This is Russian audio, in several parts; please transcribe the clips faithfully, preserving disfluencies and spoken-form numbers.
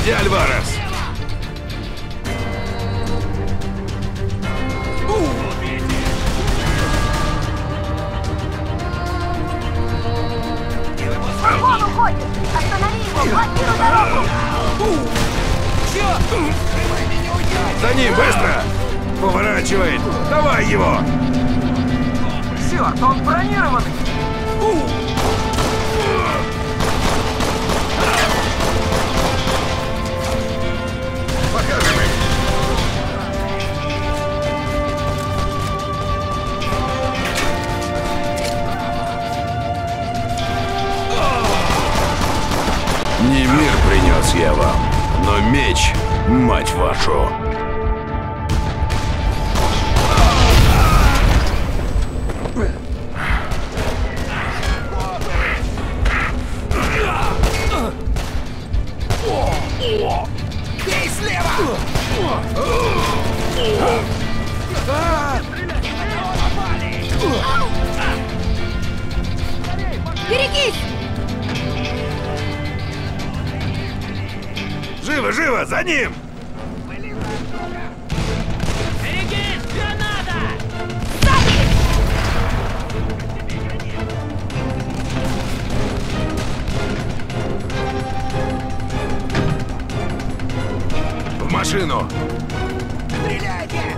Где Альварес? Он уходит! Останови его! Блокируй дорогу! За ним, быстро! Поворачивает! Давай его! Черт, он бронированный! Показывай! Не мир принес я вам, но меч, мать вашу. Бей слева! Берегись! Живо, живо, за ним! Берегись! Граната! В машину! Стреляйте!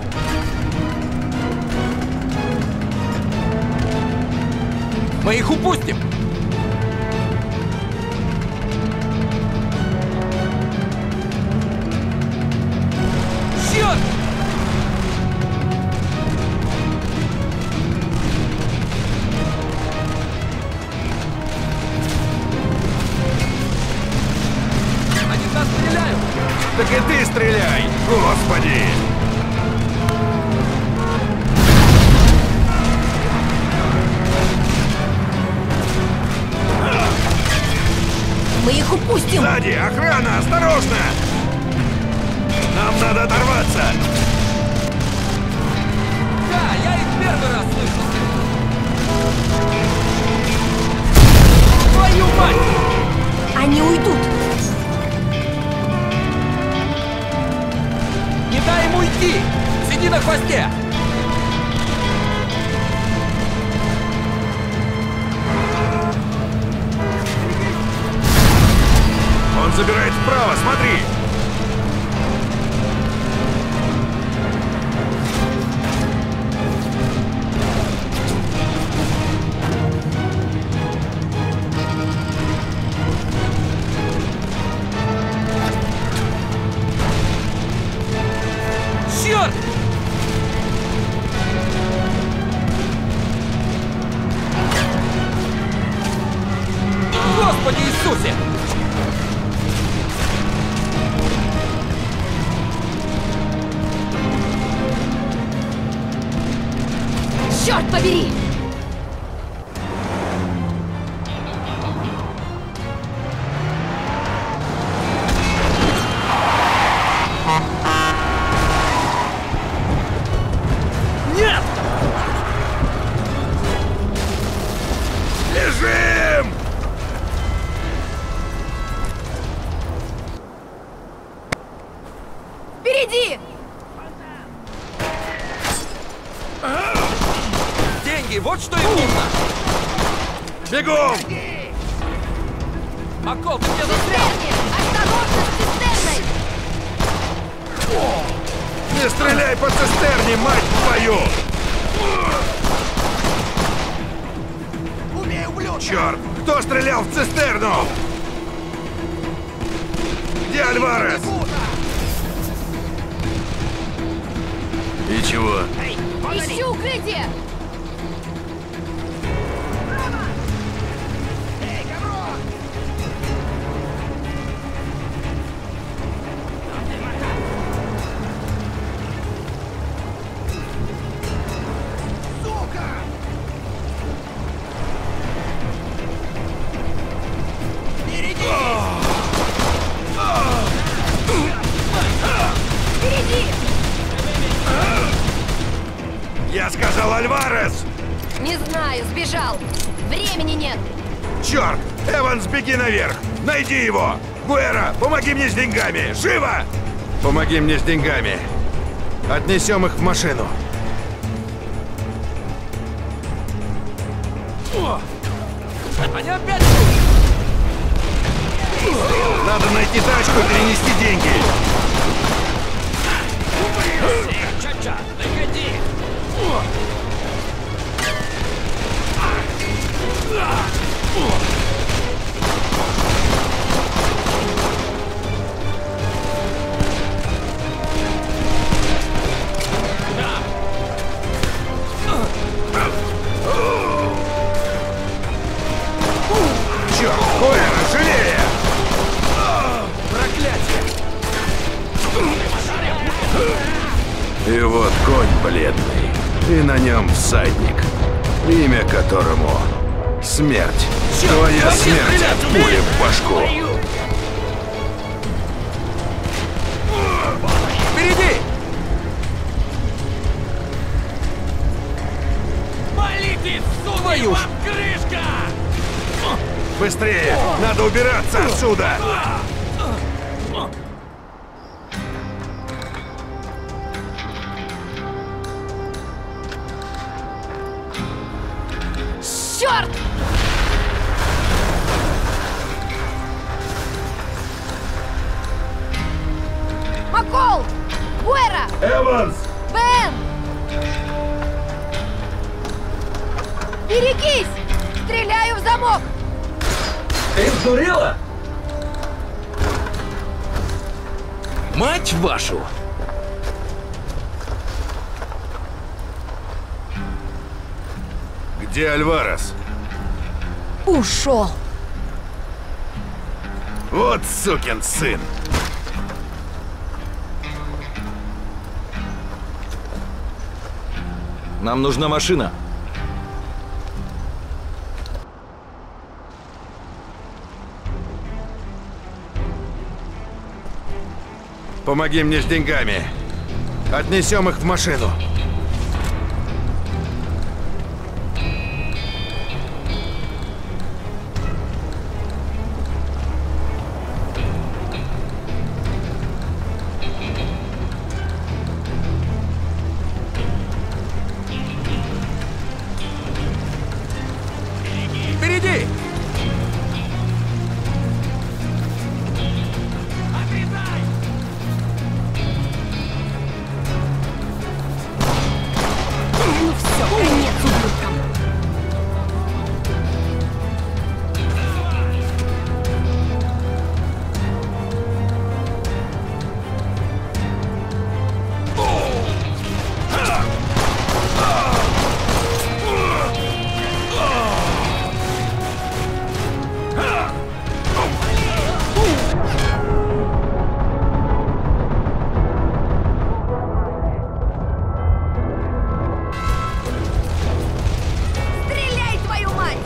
Мы их упустим! Черт! Они нас стреляют! Так и ты стреляй! Господи! Мы их упустим! Сзади! Охрана! Осторожно! Нам надо оторваться! Да, я их первый раз слышу! Твою мать! Они уйдут! Не дай ему уйти! Сиди на хвосте! Он забирает вправо, смотри! Черт! Господи Иисусе! Черт побери! Нет! Бежим! Впереди! Деньги, вот что им нужно! Бегом! Макол, ты меня застрял! Цистерни! Осторожно с цистерной! Не стреляй по цистерне, мать твою! Убей, ублюдка! Черт! Кто стрелял в цистерну? Где Альварес? И чего? Ищи укрытие! Впереди! Я сказал Альварес! Не знаю, сбежал. Времени нет. Черт! Эванс, беги наверх! Найди его! Гуэра, помоги мне с деньгами! Живо! Помоги мне с деньгами. Отнесем их в машину. Они опять... Надо найти тачку и перенести деньги. Ча-ча, выходи! Черт, Гуэра, живее! Проклятие! И вот конь бледный, и на нем всадник, имя которому смерть. Твоя смерть от пули в башку. Впереди! Молитесь, твою ж! Крышка! Быстрее! Надо убираться отсюда! Черт! Макол! Гуэра! Эванс! Бен! Берегись! Стреляю в замок! Ты сдурела? Мать вашу! Где Альварес? Ушел! Вот сукин сын! Нам нужна машина. Помоги мне с деньгами. Отнесем их в машину. Впереди! Ну все, конец ублюдкам! Стреляй, твою мать!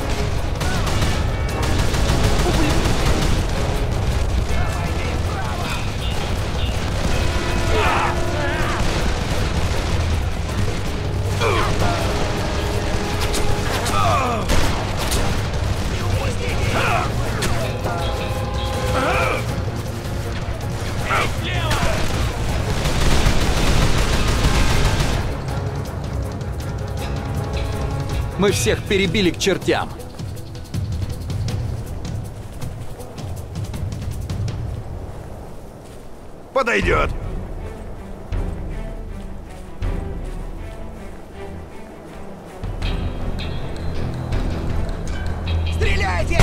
Мы всех перебили к чертям. Подойдет. Стреляйте!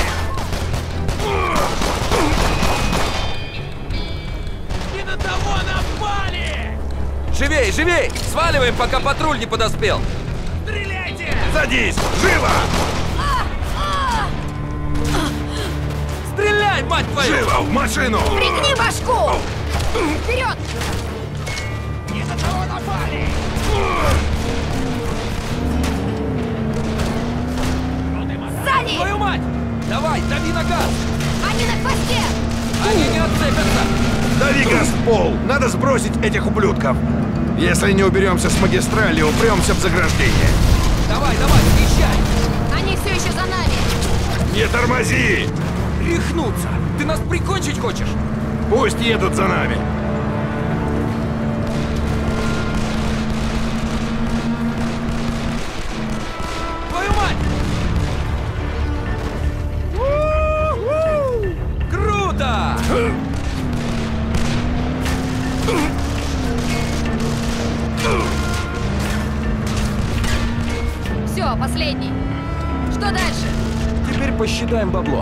Не на того напали! Живей, живей! Сваливаем, пока патруль не подоспел! Стреляйте! Садись! Живо! Стреляй, мать твою! Живо в машину! Пригни башку! Вперед! Не на того напали! Сзади! Твою мать! Давай, дави на газ! Они на хвосте! Они не отцепятся! Дави газ в пол! Надо сбросить этих ублюдков! Если не уберемся с магистрали, упремся в заграждение. Давай, давай, съезжай! Они все еще за нами! Не тормози! Рехнуться! Ты нас прикончить хочешь? Пусть едут за нами. Твою мать! У-у-у! Круто! Все, последний. Что дальше? Теперь посчитаем бабло.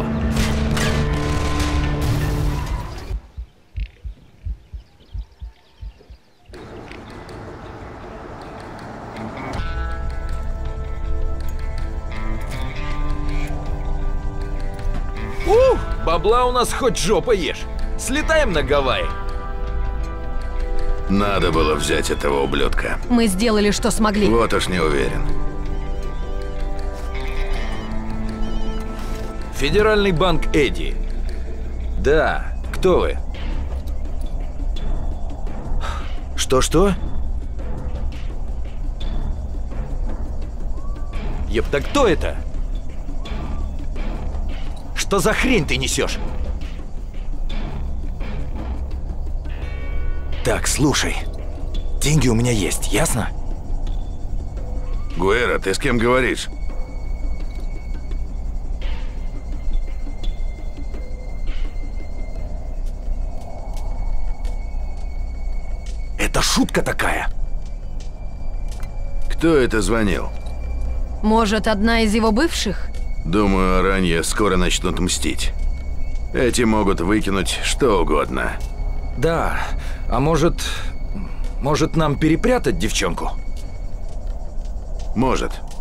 Ух, бабла у нас хоть жопа ешь. Слетаем на Гавайи. Надо было взять этого ублюдка. Мы сделали, что смогли. Вот уж не уверен. Федеральный банк Эдди. Да, кто вы? Что-что? Еп, так кто это? Что за хрень ты несешь? Так, слушай. Деньги у меня есть, ясно? Гуэра, ты с кем говоришь? Это шутка такая. Кто это звонил? Может, одна из его бывших? Думаю, Аранья скоро начнут мстить. Эти могут выкинуть что угодно. Да, а может... Может нам перепрятать девчонку? Может.